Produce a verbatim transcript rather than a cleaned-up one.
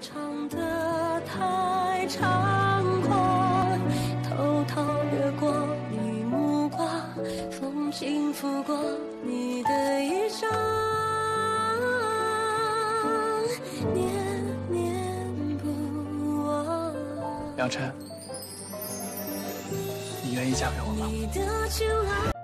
唱得太猖狂，偷偷越过你目光，风轻拂过你的衣裳，念念不忘。 梁晨，你愿意嫁给我吗？ 你的情郎